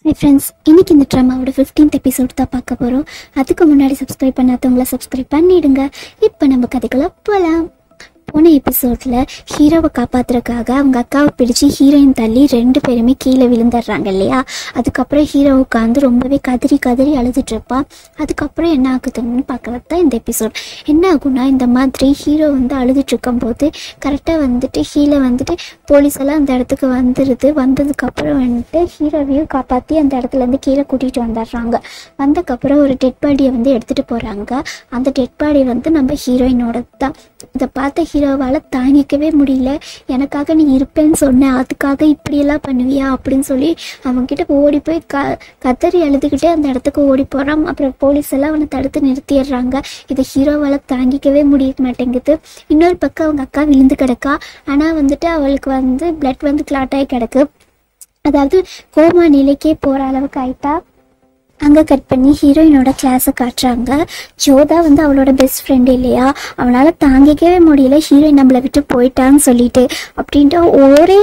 Hi friends, இன்றைக்கி இந்த ட்ராமாவோட 15th episode தான் பார்க்க போகிறோம். அதுக்கு முன்னாடி சப்ஸ்கிரைப் பண்ணாதவங்கள சப்ஸ்கிரைப் பண்ணிவிடுங்க. இப்போ நம்ம கதைக்குள்ள போகலாம். போன எபிசோடில் ஹீரோவை காப்பாற்றுறதுக்காக அவங்க அக்காவை பிடிச்சி ஹீரோயின் தள்ளி 2 பேருமே கீழே விழுந்துடுறாங்க இல்லையா. அதுக்கப்புறம் ஹீரோ உட்காந்து ரொம்பவே கதறி கதறி அழுதுட்ருப்பான். அதுக்கப்புறம் என்ன ஆகுதுன்னு பார்க்கறது தான் இந்த எபிசோட். என்ன ஆகுனா, இந்த மாதிரி ஹீரோ அழுதுட்ருக்கும் போது கரெக்டாக கீழே போலீஸ் எல்லாம் அந்த இடத்துக்கு வந்ததுக்கப்புறம் ஹீரோவையும் காப்பாற்றி அந்த இடத்துலேருந்து கீழே கூட்டிகிட்டு வந்துடுறாங்க. வந்ததுக்கப்புறம் ஒரு டெட் பாடியை எடுத்துகிட்டு போகிறாங்க. அந்த டெட் பாடி நம்ம ஹீரோயினோட தான். இதை பார்த்த ஹீரோவால் தாங்கிக்கவே முடியல. எனக்காக நீ இருப்பேன்னு சொன்னேன், அதுக்காக இப்படியெல்லாம் பண்ணுவியா அப்படின்னு சொல்லி அவன்கிட்ட ஓடி போய் கதறி அழுதுகிட்டே அந்த இடத்துக்கு ஓடி போகிறான். அப்புறம் போலீஸ் எல்லாம் அவனை தடுத்து நிறுத்திடுறாங்க. இதை ஹீரோவால் தாங்கிக்கவே முடிய மாட்டேங்குது. இன்னொரு பக்கம் அவங்க அக்கா விழுந்து கிடக்கா. ஆனால் அவளுக்கு பிளட் கிளாட் ஆகி கிடக்கு. அதாவது கோமா நிலைக்கே போகிற அளவுக்கு ஆயிட்டா. அங்கே கட் பண்ணி ஹீரோயினோட கிளாஸை காட்டுறாங்க. ஜோதா அவளோட பெஸ்ட் ஃப்ரெண்டு இல்லையா, அவனால் தாங்கிக்கவே முடியல ஹீரோயின் நம்மளை விட்டு போயிட்டான்னு சொல்லிட்டு அப்படின்ட்டு ஒரே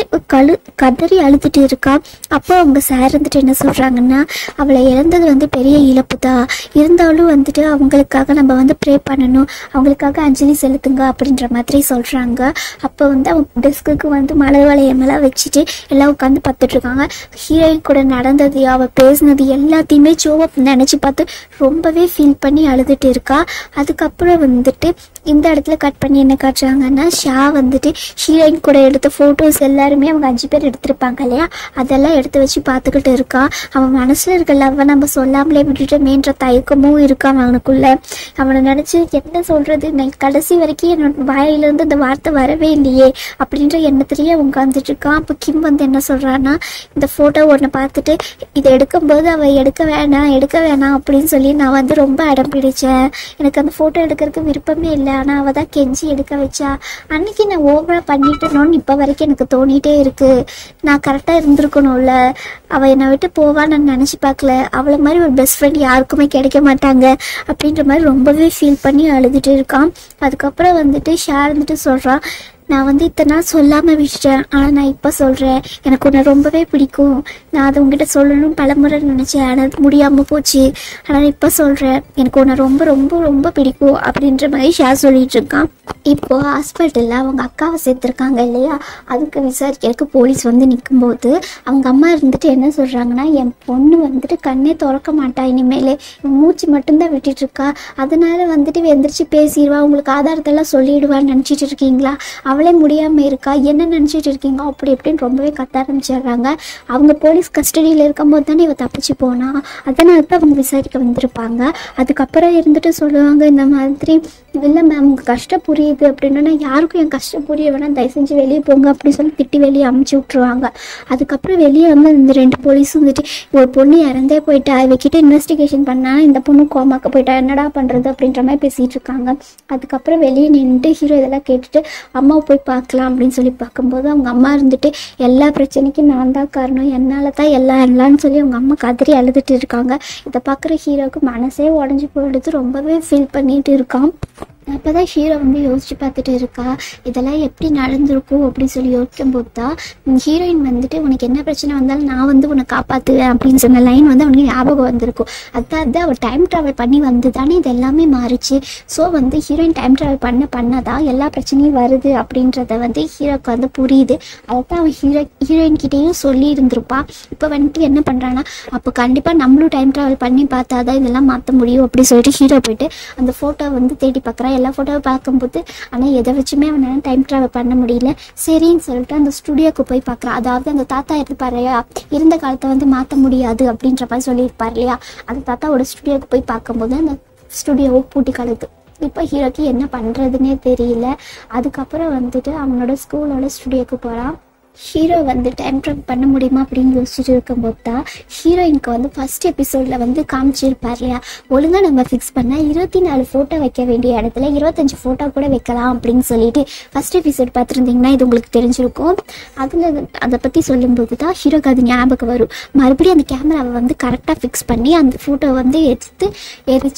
கதறி அழுதுட்டு இருக்கா. அப்போ அவங்க சார் என்ன சொல்கிறாங்கன்னா, அவளை இழந்தது பெரிய இழப்பு தான், இருந்தாலும் அவங்களுக்காக நம்ம ப்ரே பண்ணணும், அவங்களுக்காக அஞ்சலி செலுத்துங்க அப்படின்ற மாதிரி சொல்கிறாங்க. அப்போ அவன் டெஸ்க்குக்கு மலை வளையமெல்லாம் வச்சுட்டு எல்லாம் உட்காந்து பார்த்துட்ருக்காங்க. ஹீரோயின் கூட நடந்தது, அவள் பேசினது எல்லாத்தையுமே ஜோவை நினச்சி பார்த்து ரொம்பவே ஃபீல் பண்ணி அழுதுட்டு இருக்கா. அதுக்கப்புறம் இந்த இடத்துல கட் பண்ணி என்ன காட்டுறாங்கன்னா, ஷா ஹீரோயின் கூட எடுத்த ஃபோட்டோஸ் எல்லாருமே அவங்க 5 பேர் எடுத்திருப்பாங்க இல்லையா, அதெல்லாம் எடுத்து வச்சு பார்த்துக்கிட்டு இருக்கா. அவன் மனசில் இருக்க லவ்வை நம்ம சொல்லாமலே விட்டுட்டோமேன்ற தயக்கமும் இருக்கான் அவனுக்குள்ள. அவனை நினச்சி என்ன சொல்கிறது, நான் கடைசி வரைக்கும் என்னோட வாயிலிருந்து இந்த வார்த்தை வரவே இல்லையே அப்படின்ற எண்ணத்திலேயே உட்காந்துட்டு இருக்கான். அப்போ கிம் என்ன சொல்கிறான்னா, இந்த ஃபோட்டோ ஒன்று பார்த்துட்டு இதை எடுக்கும்போது அவள் எடுக்க வேணாம் அப்படின்னு சொல்லி நான் ரொம்ப அடம் பிடிச்சேன். எனக்கு அந்த ஃபோட்டோ எடுக்கிறதுக்கு விருப்பமே இல்லை, ஆனால் அவள் தான் கெஞ்சி எடுக்க வச்சா. அன்னைக்கு நான் ஓவராக பண்ணிட்டேனோன்னு இப்போ வரைக்கும் எனக்கு தோணிகிட்டே இருக்குது. நான் கரெக்டாக இருந்திருக்கணும்ல, அவள் என்னை விட்டு போவான்னு நான் நினச்சி பார்க்கல. அவளை மாதிரி ஒரு பெஸ்ட் ஃப்ரெண்ட் யாருக்குமே கிடைக்க மாட்டாங்க அப்படின்ற மாதிரி ரொம்பவே ஃபீல் பண்ணி அழுதுட்டு இருக்கான். அதுக்கப்புறம் ஷா சொல்கிறான், நான் இத்தனை நாள் சொல்லாமல் விட்டுட்டேன், ஆனால் நான் இப்போ சொல்கிறேன், எனக்கு உன்னை ரொம்பவே பிடிக்கும். நான் அதை உங்ககிட்ட சொல்லணும் பலமுறை நினச்சேன், ஆனால் அது முடியாமல் போச்சு. ஆனால் இப்போ சொல்கிறேன், எனக்கு உன்னை ரொம்ப ரொம்ப ரொம்ப பிடிக்கும் அப்படின்ற மாதிரி ஷா சொல்லிட்டு இருக்கான். இப்போது ஹாஸ்பிட்டலில் அவங்க அக்காவை சேர்த்துருக்காங்க இல்லையா, அதுக்கு விசாரிக்கிறதுக்கு போலீஸ் நிற்கும்போது அவங்க அம்மா என்ன சொல்கிறாங்கன்னா, என் பொண்ணு கண்ணே திறக்க மாட்டா, இனிமேல் மூச்சு மட்டும்தான் விட்டுட்டு இருக்கா, அதனால எந்திரிச்சு பேசிடுவா, உங்களுக்கு ஆதாரத்தெல்லாம் சொல்லிடுவான்னு நினச்சிட்டு இருக்கீங்களா, அவளே முடியாமல் இருக்கா, என்ன நினச்சிட்டு இருக்கீங்க அப்படி எப்படின்னு ரொம்பவே கத்த ஆரம்பிச்சிடுறாங்க. அவங்க போலீஸ் கஸ்டடியில் இருக்கும்போது தானே இவ தப்பிச்சு போனா, அதனால தான் அவங்க விசாரிக்க வந்திருப்பாங்க. அதுக்கப்புறம் சொல்லுவாங்க, இந்த மாதிரி இல்லை மேம் உங்கள் கஷ்டம் புரியுது அப்படின்னா, யாருக்கும் என் கஷ்டம் புரிய வேணாம், தயவு செஞ்சு வெளியே போங்க அப்படின்னு சொல்லி திட்டி வெளியே அமுச்சு விட்ருவாங்க. அதுக்கப்புறம் வெளியே இந்த 2 போலீஸும் ஒரு பொண்ணு இறந்தே போயிட்டா, இவக்கிட்ட இன்வெஸ்டிகேஷன் பண்ணா, இந்த பொண்ணு கோமாக்க போயிட்டா, என்னடா பண்ணுறது அப்படின்ற மாதிரி பேசிகிட்டு இருக்காங்க. அதுக்கப்புறம் வெளியே நின்றுட்டு ஹீரோ இதெல்லாம் கேட்டுட்டு அம்மாவை போய் பார்க்கலாம் அப்படின்னு சொல்லி பார்க்கும்போது அவங்க அம்மா எல்லா பிரச்சனைக்கும் நான் தான் காரணம், என்னால் தான் எல்லாம்னு சொல்லி அவங்க அம்மா கதறி அழுதுட்டு இருக்காங்க. இதை பார்க்குற ஹீரோவுக்கு மனசே உடஞ்சி போயிடுது, ரொம்பவே ஃபீல் பண்ணிட்டு இருக்கான். அப்போ தான் ஹீரோ யோசிச்சு பார்த்துட்டு இருக்கா, இதெல்லாம் எப்படி நடந்திருக்கும் அப்படின்னு சொல்லி யோசிக்கும் போது தான் ஹீரோயின் உனக்கு என்ன பிரச்சனை வந்தாலும் நான் உன்னை காப்பாற்றுவேன் அப்படின்னு சொன்ன லைன் அவனுக்கு ஞாபகம் வந்திருக்கும். அதாவது அவள் டைம் ட்ராவல் பண்ணி தானே இது எல்லாமே மாறிச்சு. ஸோ ஹீரோயின் டைம் ட்ராவல் பண்ணதான் எல்லா பிரச்சனையும் வருது அப்படின்றத ஹீரோக்கு புரியுது. அதைத்தான் அவன் ஹீரோயின் கிட்டேயும் சொல்லி இருந்திருப்பான். இப்போ என்ன பண்ணுறான்னா, அப்போ கண்டிப்பாக நம்மளும் டைம் ட்ராவல் பண்ணி பார்த்தா தான் இதெல்லாம் மாற்ற முடியும் அப்படி சொல்லிட்டு ஹீரோ போயிட்டு அந்த ஃபோட்டோ தேடி பார்க்குறான். எல்லா ஃபோட்டோவை பார்க்கும்போது ஆனால் எதை வச்சுமே அவனால் டைம் ட்ராவல் பண்ண முடியல. சரின்னு சொல்லிட்டு அந்த ஸ்டுடியோக்கு போய் பார்க்குறான். அதாவது அந்த தாத்தா இருப்பாரையா, இருந்த காலத்தை மாற்ற முடியாது அப்படின்ற மாதிரி சொல்லியிருப்பார் இல்லையா, அந்த தாத்தாவோட ஸ்டுடியோக்கு போய் பார்க்கும்போது அந்த ஸ்டுடியோவை பூட்டி கலது. இப்போ ஹீரோக்கு என்ன பண்ணுறதுன்னே தெரியல. அதுக்கப்புறம் அவனோட ஸ்கூலோட ஸ்டுடியோக்கு போகிறான். ஹீரோ டைம் ட்ராவல் பண்ண முடியுமா அப்படின்னு யோசிச்சுட்டு இருக்கும்போது தான் ஹீரோயினுக்கு ஃபர்ஸ்ட் எபிசோடில் காமிச்சிருப்பார் இல்லையா, ஒழுங்காக நம்ம ஃபிக்ஸ் பண்ணால் 24 ஃபோட்டோ வைக்க வேண்டிய இடத்துல 25 ஃபோட்டோ கூட வைக்கலாம் அப்படின்னு சொல்லிட்டு ஃபர்ஸ்ட் எபிசோட் பார்த்துருந்தீங்கன்னா இது உங்களுக்கு தெரிஞ்சிருக்கும். அதில் அதை பற்றி சொல்லும்போது தான் ஹீரோக்கு அது ஞாபகம் வரும். மறுபடியும் அந்த கேமராவை கரெக்டாக ஃபிக்ஸ் பண்ணி அந்த ஃபோட்டோவை எடுத்து எரித்து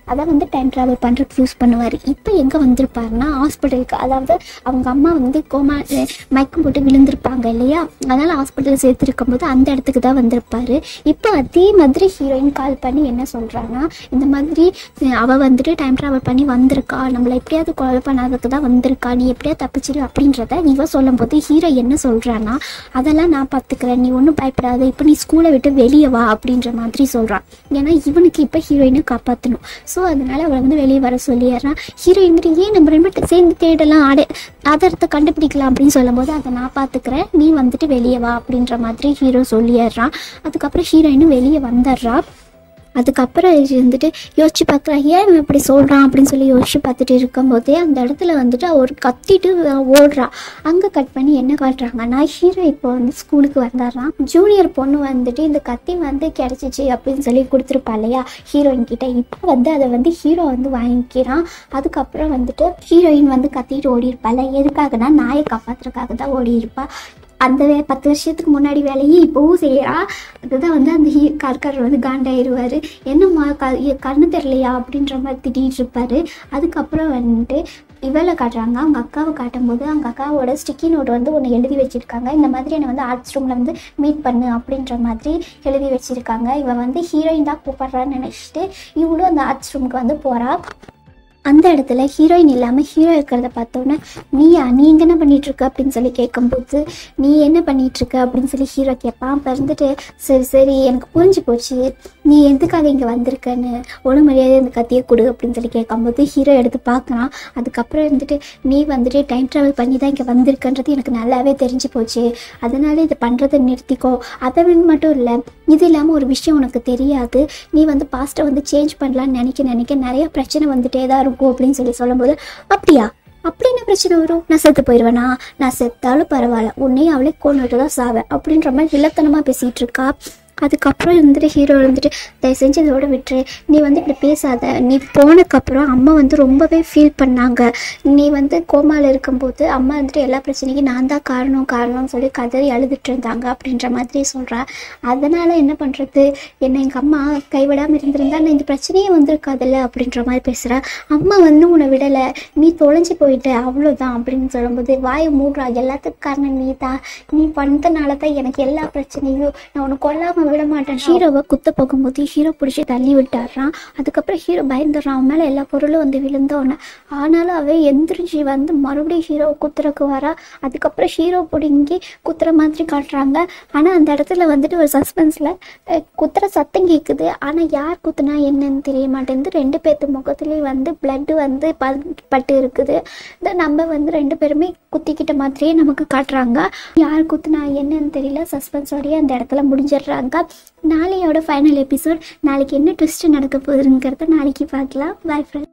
அதை வந்து டைம் ட்ராவல் பண்ணுறதுக்கு யூஸ் பண்ணுவார். இப்போ எங்கே வந்திருப்பாருன்னா ஹாஸ்பிட்டலுக்கு, அதாவது அவங்க அம்மா வந்து மயக்கம் போட்டு விழுந்திருப்பாங்க இல்லையா, அதனால் ஹாஸ்பிட்டலில் சேர்த்துருக்கும் போது அந்த இடத்துக்கு தான் வந்திருப்பார். இப்போ அதே மாதிரி ஹீரோயின் கால் பண்ணி என்ன சொல்கிறான்னா, இந்த மாதிரி அவள் வந்துட்டு டைம் ட்ராவல் பண்ணி வந்திருக்கா, நம்மளை எப்படியாவது கொலை பண்ணாததுக்கு தான் வந்திருக்கா, நீ எப்படியாவது தப்பிச்சிரு அப்படின்றத இவ சொல்லும்போது ஹீரோ என்ன சொல்கிறான்னா, அதெல்லாம் நான் பார்த்துக்கிறேன், நீ ஒன்றும் பயப்படாத, இப்போ நீ ஸ்கூலை விட்டு வெளியே வா அப்படின்ற மாதிரி சொல்கிறான். ஏன்னா இவனுக்கு இப்போ ஹீரோயினை காப்பாற்றணும். ஸோ அதனால் அவளை வந்து வெளியே வர சொல்லிடுறான். ஹீரோயின் ஏன் நம்ம ரெண்டு பேரும் சேர்ந்து தேடலாம், ஆதாரத்தை கண்டுபிடிக்கலாம் அப்படின்னு சொல்லும்போது அதை நான் பார்த்துக்கிறேன், நீ வந்துட்டு வெளியே வா அப்படின்ற மாதிரி ஹீரோ சொல்லிடுறான். அதுக்கப்புறம் ஹீரோயினும் வெளியே வந்துடுறா. அதுக்கப்புறம் வந்துட்டு யோசிச்சு பார்க்குறா, ஏன் இவன் இப்படி சொல்கிறான் அப்படின்னு சொல்லி யோசிச்சு பார்த்துட்டு இருக்கும்போதே அந்த இடத்துல வந்துட்டு ஒரு கத்திட்டு ஓடுறா. அங்கே கட் பண்ணி என்ன காட்டுறாங்கன்னா, ஹீரோ இப்போ வந்து ஸ்கூலுக்கு வந்துடுறான். ஜூனியர் பொண்ணு வந்துட்டு இந்த கத்தி வந்து கிடச்சிச்சு அப்படின்னு சொல்லி கொடுத்துருப்பா இல்லையா ஹீரோயின் கிட்ட. இப்போ வந்து அதை வந்து ஹீரோ வந்து வாங்கிக்கிறான். அதுக்கப்புறம் வந்துட்டு ஹீரோயின் வந்து கத்திட்டு ஓடி இருப்பாள். எதுக்காகனா நாயை காப்பாற்றுறதுக்காக தான் ஓடி இருப்பா. அந்த 10 வருஷத்துக்கு முன்னாடி வேலையே இப்போவும் செய்கிறா. அதுதான் வந்து அந்த கற்கர் வந்து காண்டாயிருவார். என்னம்மா கண்ணு தெரியலையா அப்படின்ற மாதிரி திட்டிகிட்டு இருப்பார். அதுக்கப்புறம் வந்துட்டு இவளை காட்டுறாங்க. அவங்க அக்காவை காட்டும்போது அவங்க அக்காவோட ஸ்டிக்கி நோட் வந்து ஒன்று எழுதி வச்சுருக்காங்க. இந்த மாதிரி என்னை வந்து ஆர்ட்ஸ் ரூமில் வந்து மீட் பண்ணு அப்படின்ற மாதிரி எழுதி வச்சுருக்காங்க. இவன் வந்து ஹீரோயின் தான் கூப்பிட்றான்னு நினச்சிட்டு இவளும் அந்த ஆர்ட்ஸ் ரூமுக்கு வந்து போகிறா. அந்த இடத்துல ஹீரோயின் இல்லாமல் ஹீரோ இருக்கிறத பார்த்தோன்னே, நீ எங்கே என்ன பண்ணிகிட்ருக்க அப்படின்னு சொல்லி கேட்கும்போது, நீ என்ன பண்ணிகிட்ருக்க அப்படின்னு சொல்லி ஹீரோ கேட்பான். அப்போ இருந்துட்டு சரி எனக்கு புரிஞ்சு போச்சு, நீ எதுக்காக இங்கே வந்திருக்கன்னு, ஒழுங்கு மரியாதை இந்த கத்தியை கொடு அப்படின்னு சொல்லி கேட்கும்போது ஹீரோ எடுத்து பார்க்குறான். அதுக்கப்புறம் இருந்துட்டு நீ வந்துட்டு டைம் ட்ராவல் பண்ணி தான் இங்கே வந்திருக்கன்றது எனக்கு நல்லாவே தெரிஞ்சு போச்சு, அதனால இதை பண்ணுறதை நிறுத்திக்கோ. அதை மட்டும் இல்லை, இது இல்லாமல் ஒரு விஷயம் உனக்கு தெரியாது, நீ வந்து பாஸ்ட்டை வந்து சேஞ்ச் பண்ணலான்னு நினைக்க நிறைய பிரச்சனை வந்துட்டே தான் இருக்கும் அப்படின்னு சொல்லி சொல்லும்போது, அப்படியா அப்படி என்ன பிரச்சனை வரும், நான் செத்து போயிடுவேனா, நான் செத்தாலும் பரவாயில்ல, உன்னையும் அவளே கொண்டுட்டு தான் சாவேன் அப்படின்ற மாதிரி வில்லத்தனமாக பேசிகிட்டு இருக்கா. அதுக்கப்புறம் இருந்துட்டு ஹீரோ இருந்துட்டு தயவு செஞ்சு இதோட விட்டுரு, நீ வந்து இப்படி பேசாத, நீ போனதுக்கப்புறம் அம்மா வந்து ரொம்பவே ஃபீல் பண்ணாங்க, நீ வந்து கோமாவில் இருக்கும்போது அம்மா வந்துட்டு எல்லா பிரச்சனைக்கும் நான் தான் காரணம்னு சொல்லி கதறி அழுதுட்டு இருந்தாங்க அப்படின்ற மாதிரி சொல்கிறேன். அதனால் என்ன பண்ணுறது, என்னை எங்கள் அம்மா கைவிடாமல் இருந்திருந்தா நான் இந்த பிரச்சனையே வந்திருக்காதில்ல அப்படின்ற மாதிரி பேசுகிறேன். அம்மா வந்து உன்னை விடலை, நீ தொலைஞ்சி போயிட்ட அவ்வளோதான் அப்படின்னு சொல்லும்போது, வாயை மூடுறா, எல்லாத்துக்கும் காரணம் நீ தான், நீ பண்ணதுனால தான் எனக்கு எல்லா பிரச்சனையும், நான் உனக்கு கொல்லாமல் விட மாட்டேன். ஹீரோவை குத்த போகும்போது ஹீரோ பிடிச்சி தள்ளி விட்டாடுறான். அதுக்கப்புறம் ஹீரோ பயந்துடுறான், அவன் மேலே எல்லா பொருளும் வந்து விழுந்தோன்னே. ஆனாலும் அவன் எந்திரிச்சு வந்து மறுபடியும் ஹீரோவை குத்துறக்கு வரா. அதுக்கப்புறம் ஹீரோ பிடுங்கி குத்துற மாதிரி காட்டுறாங்க. ஆனால் அந்த இடத்துல வந்துட்டு ஒரு சஸ்பென்ஸில் குத்துற சத்தம் கேட்குது. ஆனால் யார் குத்துனா என்னன்னு தெரிய மாட்டேங்குது. 2 பேர்த்து முகத்துலேயும் வந்து பிளட்டு வந்து பட்டு இருக்குது. நம்ம வந்து 2 பேருமே குத்திக்கிட்ட மாதிரியே நமக்கு காட்டுறாங்க. யார் குத்துனா என்னன்னு தெரியல. சஸ்பென்ஸோடய அந்த இடத்துல முடிஞ்சிடுறாங்க. நாளையோட ஃபைனல் எபிசோட், நாளைக்கு என்ன ட்விஸ்ட் நடக்க போகுதுங்கிறத நாளைக்கு பார்க்கலாம். Bye friends.